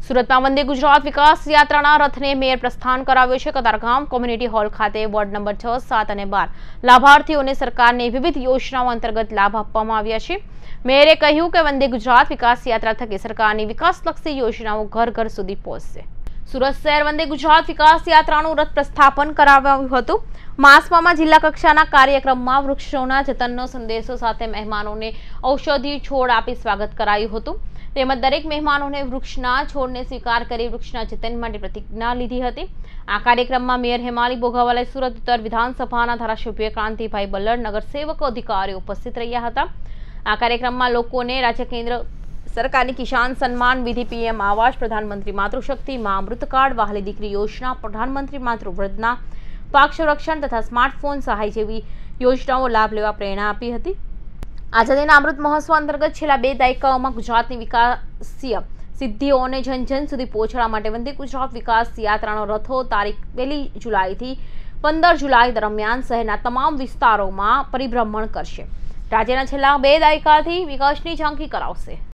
સુરતમાં વંદે ગુજરાત વિકાસ યાત્રાના રથને મેયર પ્રસ્થાન કરાવ્યો છે। કતારગામ કોમ્યુનિટી હોલ ખાતે વોર્ડ નંબર 6, 7 અને 12 લાભાર્થીઓને સરકારની વિવિધ યોજનાઓ અંતર્ગત લાભ આપવામાં આવ્યા છે। મેયરે કહ્યું કે વંદે ગુજરાત વિકાસ યાત્રા થકી સરકારની વિકાસલક્ષી યોજનાઓ ઘર ઘર સુધી પહોંચશે। સુરત શહેર વંદે ગુજરાત વિકાસ યાત્રાનું રથ પ્રસ્થાપન કરાવ્યું હતું। માસમાં જિલ્લા કક્ષાના કાર્યક્રમમાં વૃક્ષોના જતનનો સંદેશો સાથે મહેમાનોને ઔષધિ છોડ આપી સ્વાગત કરાયું હતું। તેમજ દરેક મહેમાનોને વૃક્ષના છોડને સ્વીકાર કરી વૃક્ષના જતન માટે પ્રતિજ્ઞા લીધી હતી। આ કાર્યક્રમમાં મેયર હેમાલી બોઘાવાલા, સુરત ઉત્તર વિધાનસભાના ધારાસભ્ય ક્રાંતિભાઈ બલ્લડ, નગરસેવકો, અધિકારીઓ ઉપસ્થિત રહ્યા હતા। આ કાર્યક્રમમાં લોકોને રાજ્ય કેન્દ્ર સરકારની કિસાન સન્માન નિધિ, પીએમ આવાસ, પ્રધાનમંત્રી માતૃશક્તિ, મા અમૃત કાર્ડ, વહાલી દીકરી યોજના, પ્રધાનમંત્રી માતૃવંદના, પાક સંરક્ષણ તથા સ્માર્ટફોન સહાય જેવી યોજનાઓ લાભ લેવા પ્રેરણા આપી હતી। આઝાદીના અમૃત મહોત્સવ અંતર્ગત છેલ્લા 2 દાયકાઓમાં ગુજરાતની વિકાસીય સિદ્ધિઓને જન જન સુધી પહોંચાડવા માટે વંદે ગુજરાત વિકાસ યાત્રાનો રથો તારીખ 1 જુલાઈથી 15 જુલાઈ દરમિયાન શહેરના તમામ વિસ્તારોમાં પરિભ્રમણ કરશે। રાજ્યના છેલ્લા 2 દાયકાથી વિકાસની ઝાંખી કરાવશે।